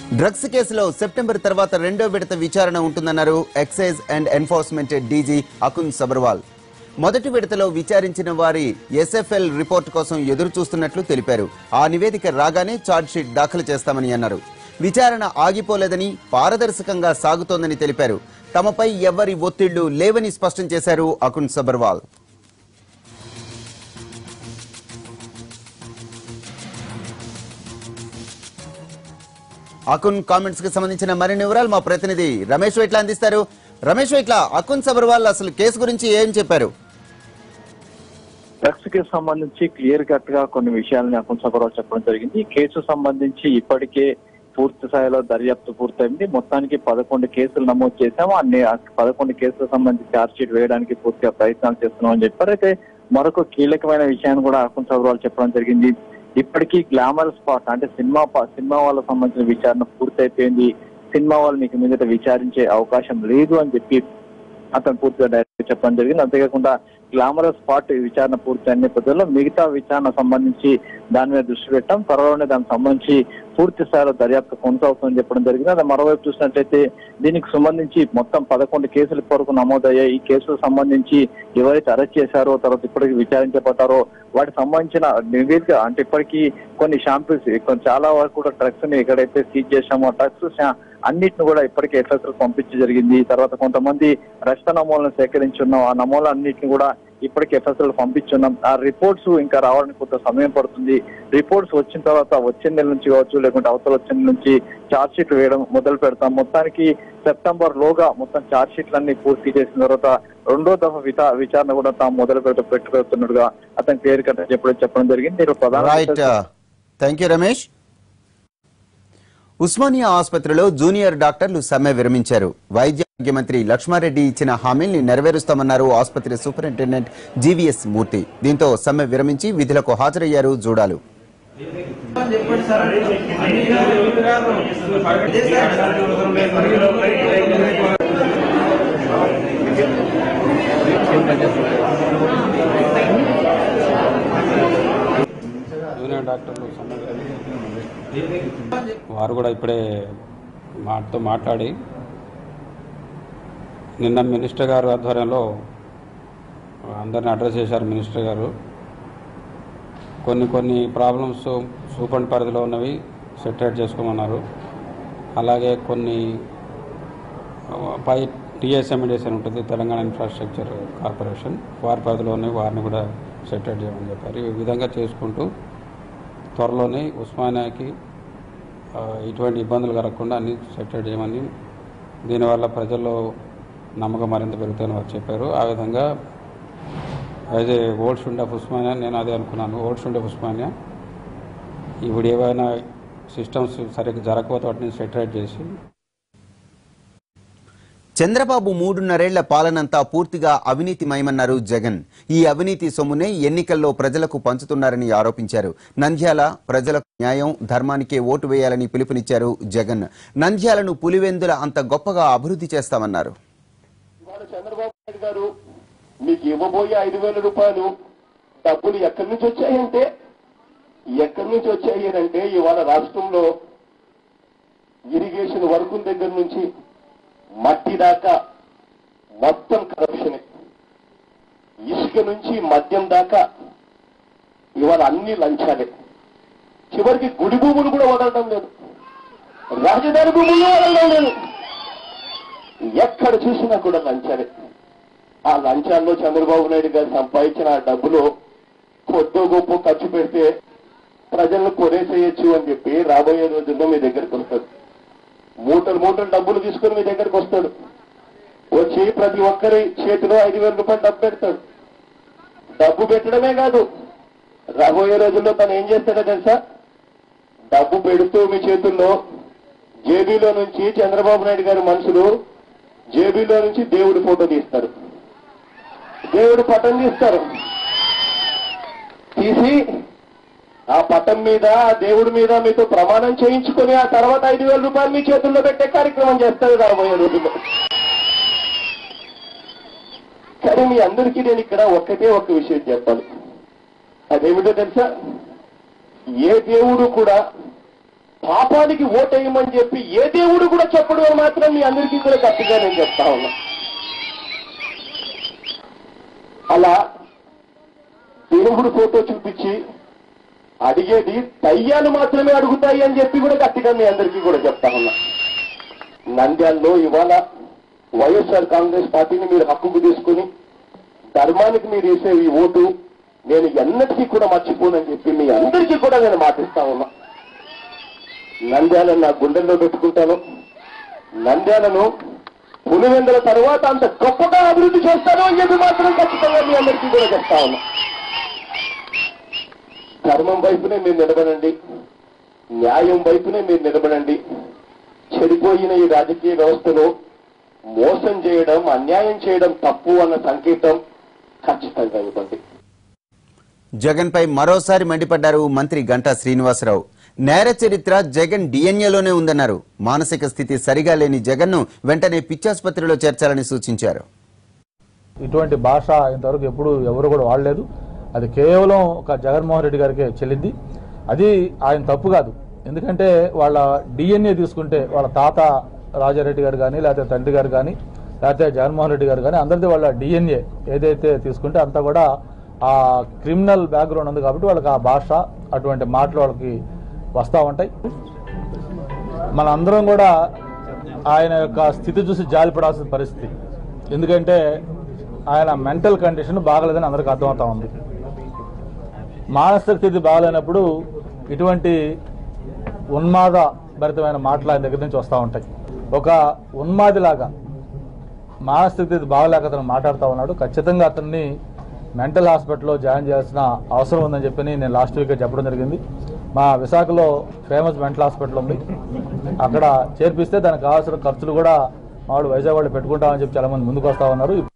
Drugs కేసులో September తర్వాత రెండో విడత విచారణ ఉంటుందన్నారు excise and enforcement DG Akun Sabharwal. మొదటి విడతలో విచారించిన వారి ఎస్ఎఫ్ఎల్ రిపోర్ట్ కోసం ఎదురు చూస్తున్నట్లు తెలిపారు. ఆ నివేదిక రాగానే ఛార్జ్షీట్ దాఖలు చేస్తామని అన్నారు. విచారణ ఆగిపోలేదని, పారదర్శకంగా సాగుతోందని తెలిపారు. తమపై ఎవరి ఒత్తిళ్లు లేవని స్పష్టం చేశారు అకున్ సబర్వాల్. అకున్ కామెంట్స్ కి సంబంధించిన మరిన్ని వివరాలు మా ప్రతినిధి రమేష్ వైట్ల అందిస్తారు. రమేష్ వైట్ల, అకున్ సబర్వాల్ అసలు కేసు గురించి ఏం చెప్పారు? డ్రగ్స్ కేసు సంబంధించి క్లియర్ కట్ గా కొన్ని విషయాలని అకున్ సబర్వాల్ చెప్పడం జరిగింది. ఈ కేసు సంబంధించి ఇప్పటికే పూర్తి స్థాయిలో దర్యాప్తు పూర్తయింది. మొత్తానికి 11 కేసులు నమోదు చేశాము. అన్ని 11 కేసులకు సంబంధించి ఛార్జ్ షీట్ వేయడానికి పూర్తిగా ప్రయత్నాలు చేస్తున్నామని చెప్పారు. అయితే మరొక కీలకమైన విషయాన్ని కూడా అకున్ సబర్వాల్ చెప్పడం జరిగింది. ఇప్పటికీ గ్లామర్ స్పాట్ అంటే సినిమా వాళ్ళకు సంబంధించిన విచారణ పూర్తయిపోయింది. సినిమా వాళ్ళు మీకు మీదట విచారించే అవకాశం లేదు అని చెప్పి అతను పూర్తిగా డైరెక్ట్ చెప్పడం జరిగింది. అంతేకాకుండా గ్లామరస్ స్పాట్ విచారణ పూర్తయిన నేపథ్యంలో మిగతా విచారణ సంబంధించి దాని మీద దృష్టి పెట్టాం. త్వరలోనే దానికి సంబంధించి పూర్తి స్థాయిలో దర్యాప్తు కొనసాగుతుందని చెప్పడం జరిగింది. అది మరోవైపు చూసినట్లయితే దీనికి సంబంధించి మొత్తం 11 కేసుల వరకు నమోదయ్యాయి. ఈ కేసులకు సంబంధించి ఎవరైతే అరెస్ట్ చేశారో, తర్వాత ఇప్పటికీ విచారించబడ్డారో వాటికి సంబంధించిన నివేదిక అంటే ఇప్పటికీ కొన్ని షాంపిల్స్ చాలా వరకు కూడా డ్రగ్స్ ని ఎక్కడైతే సీజ్ చేశామో డ్రగ్స్ అన్నిటిని కూడా ఇప్పటికే ఎఫ్ఎస్ఎల్ పంపించడం జరిగింది. తర్వాత కొంతమంది రక్త నమూనాలను సేకరించున్నాం. ఆ నమూనాలు అన్నింటినీ కూడా ఇప్పటికే ఎఫ్ఎస్ఎల్ పంపించున్నాం. ఆ రిపోర్ట్స్ ఇంకా రావడానికి కొంత సమయం పడుతుంది. రిపోర్ట్స్ వచ్చిన తర్వాత వచ్చే నెల నుంచి కావచ్చు, లేకుంటే అవతల వచ్చే నెల నుంచి ఛార్జ్ షీట్లు వేయడం మొదలు పెడతాం. మొత్తానికి సెప్టెంబర్ లోగా మొత్తం ఛార్జ్ షీట్లన్నీ పూర్తి చేసిన తర్వాత రెండో దఫా విచారణ కూడా తాము మొదలు పెట్టుకున్నట్టుగా అతను క్లియర్ కట్ చెప్పడం జరిగింది. Thank you Ramesh. ఉస్మానియా ఆసుపత్రిలో జూనియర్ డాక్టర్లు సమ్మె విరమించారు. వైద్య ఆరోగ్య మంత్రి లక్ష్మారెడ్డి ఇచ్చిన హామీల్ని నెరవేరుస్తామన్నారు ఆసుపత్రి సూపరింటెండెంట్ జీవీఎస్ మూర్తి. దీంతో సమ్మె విరమించి విధులకు హాజరయ్యారు జూడాలు. వారు కూడా ఇప్పుడే మాతో మాట్లాడి నిన్న మినిస్టర్ గారు ఆధ్వర్యంలో అందరిని అడ్రస్ చేశారు. మినిస్టర్ గారు కొన్ని ప్రాబ్లమ్స్ సూపర్ పరిధిలో ఉన్నవి సెటిల్ చేసుకోమన్నారు. అలాగే కొన్ని పై టీఎస్ఎండిఎస్ అని ఉంటుంది, తెలంగాణ ఇన్ఫ్రాస్ట్రక్చర్ కార్పొరేషన్, వారి పరిధిలో ఉన్నవి వారిని కూడా సెటిల్ చేయమని చెప్పారు. ఈ విధంగా చేసుకుంటూ త్వరలోనే ఉస్మానియాకి ఇటువంటి ఇబ్బందులు కలగకుండా అన్ని సెటిల్ చేయమని, దీనివల్ల ప్రజల్లో నమ్మకం మరింత పెరుగుతాయని వారు చెప్పారు. ఆ విధంగా as a old student of Osmania నేను అదే అనుకున్నాను. ఓల్డ్ స్టూడెంట్ ఆఫ్ ఉస్మానియా ఇప్పుడు ఏవైనా సిస్టమ్స్ సరిగ్గా జరగకపోతే వాటిని సెటిల్ చేసి. చంద్రబాబు 3.5 పాలనంతా పూర్తిగా అవినీతిమయమన్నారు జగన్. ఈ అవినీతి సొమ్మునే ఎన్నికల్లో ప్రజలకు పంచుతున్నారని ఆరోపించారు. నంద్యాల ప్రజలకు న్యాయం, ధర్మానికే ఓటు వేయాలని పిలుపునిచ్చారు జగన్. నంద్యాలను పులివెందుల అంత గొప్పగా అభివృద్ధి చేస్తామన్నారు. చంద్రబాబు నాయుడు గారు మీకు ఇవ్వబోయే 5,000 రూపాయలు డబ్బులు ఎక్కడి నుంచి వచ్చాయంటే ఇవాళ రాష్ట్రంలో ఇరిగేషన్ వర్కుల దగ్గర నుంచి మట్టి దాకా మొత్తం కరప్షనే. ఇసుక నుంచి మద్యం దాకా ఇవాళ అన్ని లంచాలే. చివరికి గుడి భూములు కూడా వదలడం లేదు, రాజధాని భూములు వదలడం లేదు. ఎక్కడ చూసినా కూడా లంచాలే. ఆ లంచాల్లో చంద్రబాబు నాయుడు గారు సంపాదించిన ఆ డబ్బులు కొద్దో గొప్ప ఖర్చు పెడితే ప్రజలను కొనేసేయచ్చు అని చెప్పి రాబోయే రోజుల్లో మీ దగ్గరికి వస్తారు. మూటలు డబ్బులు తీసుకుని మీ దగ్గరికి వస్తాడు. వచ్చి ప్రతి ఒక్కరి చేతిలో 5,000 రూపాయలు డబ్బు పెడతాడు. డబ్బు పెట్టడమే కాదు, రాబోయే రోజుల్లో తను ఏం చేస్తాడో తెలుసా? డబ్బు పెడుతూ మీ చేతుల్లో జేబీలో నుంచి చంద్రబాబు నాయుడు గారి మనుషులు జేబీలో నుంచి దేవుడి ఫోటో తీస్తారు, దేవుడి పటం తీస్తారు. తీసి ఆ పటం మీద, ఆ దేవుడి మీద మీతో ప్రమాణం చేయించుకుని ఆ తర్వాత 5,000 రూపాయలు మీ చేతుల్లో పెట్టే కార్యక్రమం చేస్తారు రాబోయే రోజుల్లో. కానీ మీ అందరికీ నేను ఇక్కడ ఒక్క విషయం చెప్పాలి. అదేమిటో తెలుసా? ఏ దేవుడు కూడా పాపానికి ఓటేయమని చెప్పి ఏ దేవుడు కూడా చెప్పడు అని మాత్రం మీ అందరికీ కూడా గట్టిగా నేను చెప్తా ఉన్నా. అలా దేవుడు ఫోటో చూపించి అడిగేది దయ్యాలు మాత్రమే అడుగుతాయి అని చెప్పి కూడా గట్టిగా మీ అందరికీ కూడా చెప్తా ఉన్నా. నంద్యాలలో ఇవాళ వైఎస్ఆర్ కాంగ్రెస్ పార్టీని మీరు హక్కుకు తీసుకుని ధర్మానికి మీరు వేసే ఈ ఓటు నేను ఎన్నటికీ కూడా మర్చిపోనని చెప్పి మీ అందరికీ కూడా నేను మాటిస్తా ఉన్నా. నంద్యాలను నా గుండెల్లో పెట్టుకుంటాను. నంద్యాలను పులివెందుల తర్వాత అంత గొప్పగా అభివృద్ధి చేస్తాను అని చెప్పి మాత్రం ఖచ్చితంగా మీ అందరికీ కూడా చెప్తా ఉన్నా. ధర్మం వైపునే మీరు నిలబడండి, న్యాయం వైపునే మీరు నిలబడండి. చెడిపోయిన ఈ రాజకీయ వ్యవస్థను మోసం చేయడం, అన్యాయం చేయడం తప్పు అన్న సంకేతం ఖచ్చితంగా ఇవ్వండి. జగన్ పై మరోసారి మండిపడ్డారు మంత్రి గంటా శ్రీనివాసరావు. నేర చరిత్ర జగన్ డిఎన్ఏలోనే ఉందన్నారు. మానసిక స్థితి సరిగా లేని జగన్ ను వెంటనే పిచ్చాసుపత్రిలో చేర్చాలని సూచించారు. ఇటువంటి భాష ఇంతవరకు ఎప్పుడు ఎవరు కూడా వాడలేదు. అది కేవలం ఒక జగన్మోహన్ రెడ్డి గారికే చెల్లింది. అది ఆయన తప్పు కాదు. ఎందుకంటే వాళ్ళ డిఎన్ఏ తీసుకుంటే వాళ్ళ తాత రాజారెడ్డి గారు కానీ, లేకపోతే తండ్రి గారు కానీ, లేకపోతే జగన్మోహన్ రెడ్డి గారు కానీ, అందరిది వాళ్ళ డిఎన్ఏ ఏదైతే తీసుకుంటే అంతా కూడా ఆ క్రిమినల్ బ్యాక్గ్రౌండ్ ఉంది. కాబట్టి వాళ్ళకి ఆ భాష, అటువంటి మాటలు వాళ్ళకి వస్తూ ఉంటాయి. మన అందరం కూడా ఆయన యొక్క స్థితి చూసి జాలిపడాల్సిన పరిస్థితి. ఎందుకంటే ఆయన మెంటల్ కండిషన్ బాగలేదని అందరికీ అర్థమవుతా ఉంది. మానసిక స్థితి బాగలేనప్పుడు ఇటువంటి ఉన్మాద భరితమైన మాటలు ఆయన దగ్గర నుంచి వస్తూ ఉంటాయి. ఒక ఉన్మాదిలాగా మానసిక స్థితి బాగలేక అతను మాట్లాడుతూ ఉన్నాడు. ఖచ్చితంగా అతన్ని మెంటల్ హాస్పిటల్లో జాయిన్ చేయాల్సిన అవసరం ఉందని చెప్పి నేను లాస్ట్ వీక్ చెప్పడం జరిగింది. మా విశాఖలో ఫేమస్ మెంటల్ హాస్పిటల్ ఉంది. అక్కడ చేర్పిస్తే దానికి కావాల్సిన ఖర్చులు కూడా వాడు వైజాగ్ వాళ్ళు పెట్టుకుంటామని చెప్పి చాలా మంది ముందుకు వస్తూ ఉన్నారు.